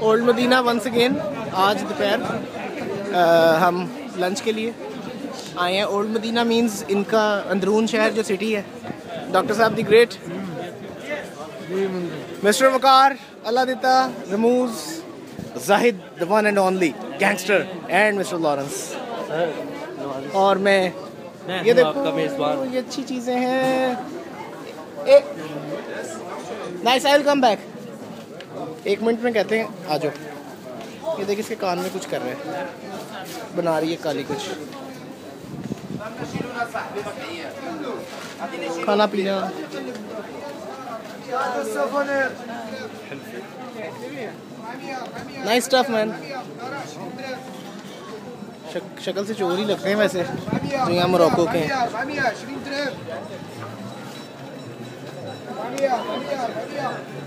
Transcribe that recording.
Old Medina once again. आज दोपहर हम लंच के लिए आए हैं। ओल्ड मदीना मींस इनका अंदरून शहर जो सिटी है। डॉक्टर साहब the great, mister Waqar, Allah Ditta, Ramooz, Zahid the one and only gangster and mister Lawrence. और मैं ये देखो ये अच्छी चीज़ें हैं। Nice, I will come back. 1 minute में कहते हैं आ जाओ। ये देखिए इसके कान में कुछ कर रहे हैं, बना रही है काली कुछ। खाना पीना नाइस स्टफ मैन। शक्ल से चोर ही लगते हैं वैसे जो यहाँ मोरक्को के हैं।